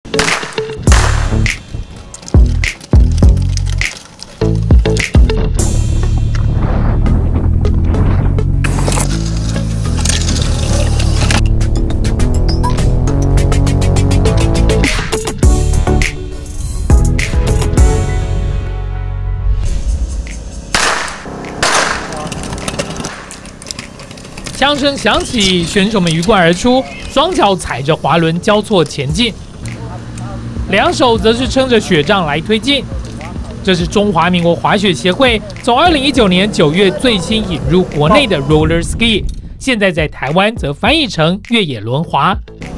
枪声响起，选手们鱼贯而出，双脚踩着滑轮交错前进，两手则是撑着雪杖来推进。这是中华民国滑雪协会从2019年9月最新引入国内的 roller ski， 现在在台湾则翻译成越野轮滑。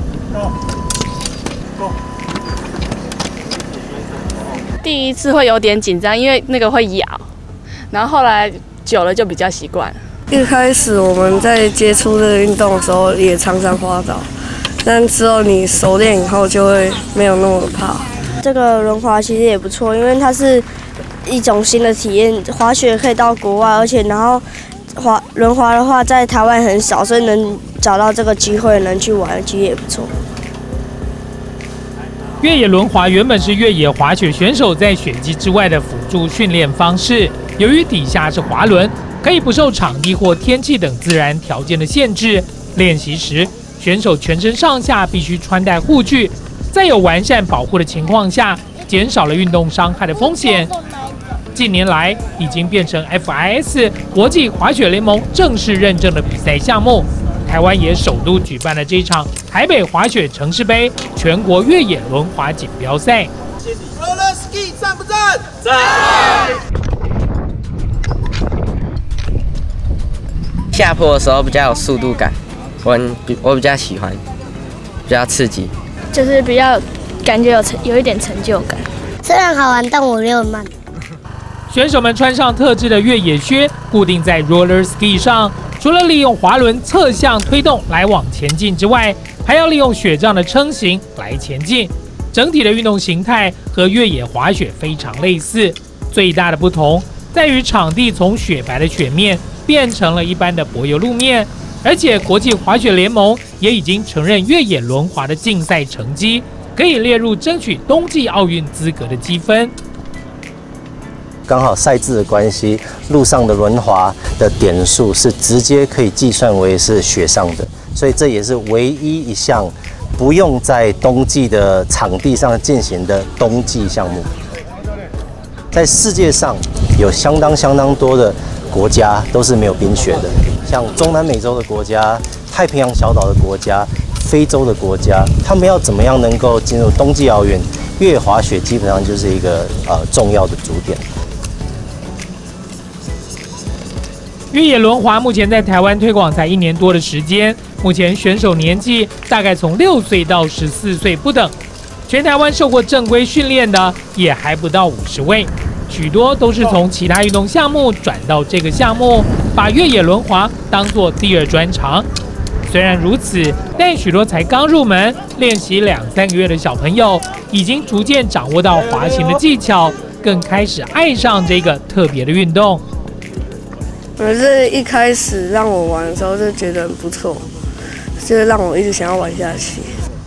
第一次会有点紧张，因为那个会咬，然后后来久了就比较习惯了。 一开始我们在接触这个运动的时候，也常常滑倒，但之后你熟练以后，就会没有那么怕。 这个轮滑其实也不错，因为它是一种新的体验。滑雪可以到国外，而且然后轮滑的话，在台湾很少，所以能找到这个机会能去玩，其实也不错。 越野轮滑原本是越野滑雪选手在雪季之外的辅助训练方式，由于底下是滑轮，可以不受场地或天气等自然条件的限制。练习时，选手全身上下必须穿戴护具，在有完善保护的情况下，减少了运动伤害的风险。近年来，已经变成 FIS 国际滑雪联盟正式认证的比赛项目。台湾也首度举办了这一场台北滑雪城市杯全国越野轮滑锦标赛。 Roller ski 赞不赞？赞！ 下坡的时候比较有速度感，我比较喜欢，比较刺激， 就是比较感觉有一点成就感。虽然好玩，但我溜慢。 选手们穿上特制的越野靴，固定在 roller ski 上，除了利用滑轮侧向推动来往前进之外，还要利用雪杖的撑行来前进。整体的运动形态和越野滑雪非常类似，最大的不同在于场地从雪白的雪面变成了一般的柏油路面，而且国际滑雪联盟也已经承认越野轮滑的竞赛成绩可以列入争取冬季奥运资格的积分。 刚好赛制的关系，路上的轮滑的点数是直接可以计算为是雪上的，所以这也是唯一一项不用在冬季的场地上进行的冬季项目。在世界上有相当多的国家都是没有冰雪的，像中南美洲的国家、太平洋小岛的国家、非洲的国家，他们要怎么样能够进入冬季奥运？越野滑雪基本上就是一个重要的主点。 越野轮滑目前在台湾推广才1年多的时间，目前选手年纪大概从6岁到14岁不等，全台湾受过正规训练的也还不到50位，许多都是从其他运动项目转到这个项目，把越野轮滑当作第二专长。虽然如此，但许多才刚入门练习2-3个月的小朋友，已经逐渐掌握到滑行的技巧，更开始爱上这个特别的运动。 可是一开始让我玩的时候就觉得很不错，就是让我一直想要玩下去。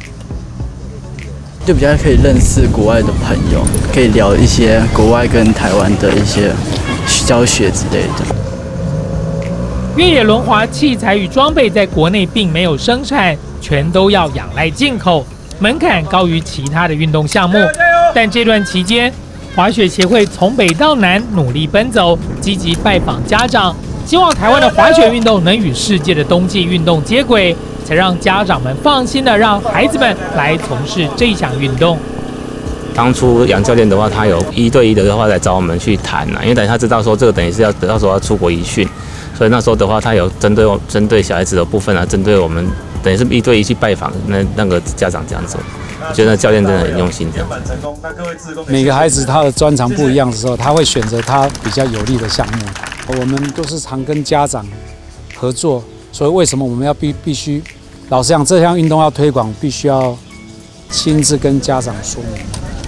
就比较可以认识国外的朋友，可以聊一些国外跟台湾的一些教学之类的。 越野轮滑器材与装备在国内并没有生产，全都要仰赖进口，门槛高于其他的运动项目。但这段期间，滑雪协会从北到南努力奔走，积极拜访家长，希望台湾的滑雪运动能与世界的冬季运动接轨，才让家长们放心的让孩子们来从事这项运动。 当初杨教练的话，他有1对1的话来找我们去谈因为等于他知道说这个等于是要到时候要出国移训，所以那时候的话，他有针对小孩子的部分针对我们等于是1对1去拜访那个家长这样子。我觉得教练真的很用心这样。 每个孩子他的专长不一样的时候，他会选择他比较有利的项目。我们都是常跟家长合作，所以为什么我们要必须老实讲，这项运动要推广，必须要亲自跟家长说明。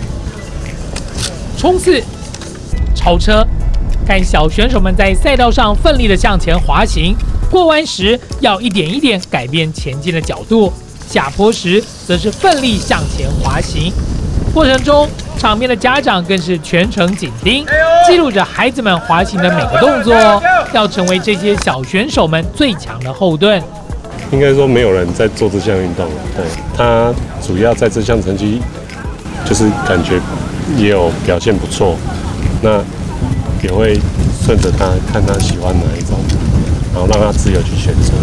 冲刺、超车，看小选手们在赛道上奋力的向前滑行，过弯时要一点一点改变前进的角度。 下坡时则是奋力向前滑行。过程中，场边的家长更是全程紧盯，记录着孩子们滑行的每个动作，要成为这些小选手们最强的后盾。 应该说没有人在做这项运动了，对，他主要在这项成绩，就是感觉也有表现不错，那也会顺着他看他喜欢哪一种，然后让他自由去选择。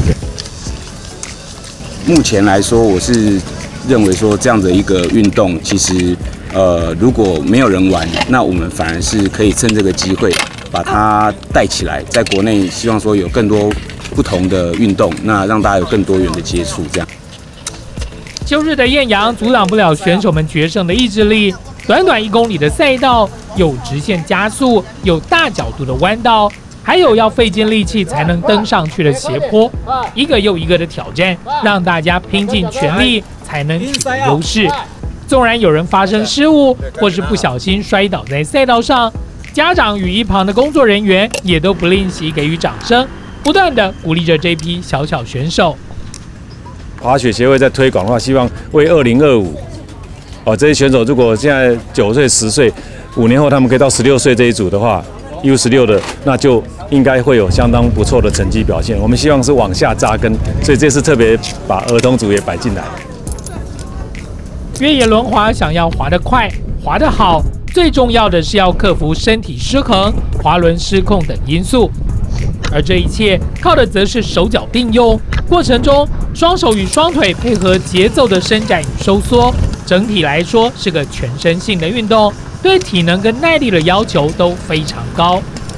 目前来说，我是认为说这样的一个运动，其实如果没有人玩，那我们反而是可以趁这个机会把它带起来，在国内希望说有更多不同的运动，那让大家有更多元的接触，这样。 秋日的艳阳阻挡不了选手们决胜的意志力。短短1公里的赛道，有直线加速，有大角度的弯道，还有要费尽力气才能登上去的斜坡，一个又一个的挑战，让大家拼尽全力才能取得优势。纵然有人发生失误，或是不小心摔倒在赛道上，家长与一旁的工作人员也都不吝惜给予掌声，不断的鼓励着这批小选手。 滑雪协会在推广的话，希望为2025这些选手如果现在9岁、10岁，5年后他们可以到16岁这一组的话 ，U16的，那就应该会有相当不错的成绩表现。我们希望是往下扎根，所以这次特别把儿童组也摆进来。 越野轮滑想要滑得快、滑得好，最重要的是要克服身体失衡、滑轮失控等因素。而这一切靠的则是手脚并用，过程中双手与双腿配合节奏的伸展与收缩，整体来说是个全身性的运动，对体能跟耐力的要求都非常高。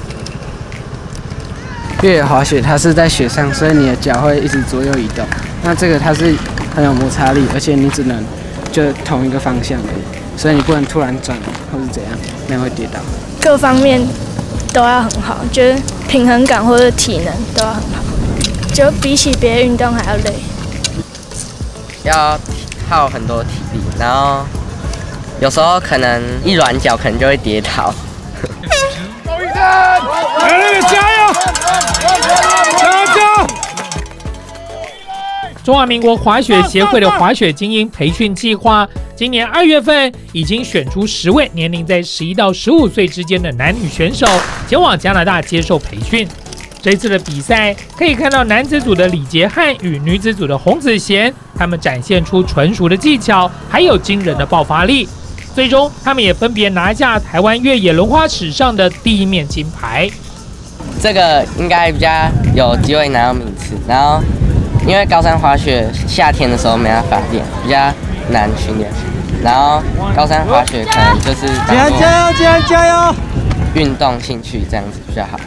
越野滑雪它是在雪上，所以你的脚会一直左右移动。那这个它是很有摩擦力，而且你只能就同一个方向而已，所以你不能突然转或是怎样，那样会跌倒。 各方面都要很好，就是平衡感或者体能都要很好，就比起别的运动还要累。 要耗很多体力，然后有时候可能一软脚可能就会跌倒。 加油！中华民国滑雪协会的滑雪精英培训计划，今年2月份已经选出10位年龄在11到15岁之间的男女选手，前往加拿大接受培训。这次的比赛可以看到男子组的李杰翰与女子组的洪子贤，他们展现出纯熟的技巧，还有惊人的爆发力。最终，他们也分别拿下台湾越野轮滑史上的第1面金牌。 这个应该比较有机会拿到名次，然后因为高山滑雪夏天的时候没办法练，比较难训练，然后高山滑雪可能就是加油运动兴趣这样子比较好。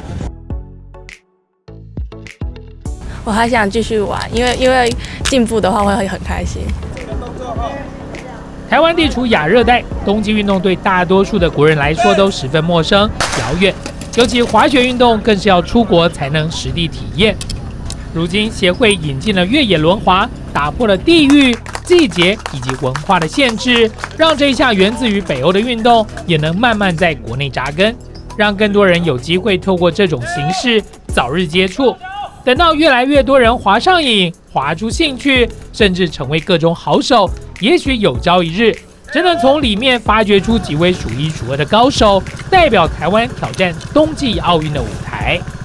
我还想继续玩，因为进步的话会很开心。 台湾地处亚热带，冬季运动对大多数的国人来说都十分陌生、遥远，尤其滑雪运动更是要出国才能实地体验。如今协会引进了越野轮滑，打破了地域、季节以及文化的限制，让这项源自于北欧的运动也能慢慢在国内扎根，让更多人有机会透过这种形式早日接触。等到越来越多人滑上瘾、滑出兴趣，甚至成为各种好手，也许有朝一日真的从里面发掘出几位数一数二的高手，代表台湾挑战冬季奥运的舞台。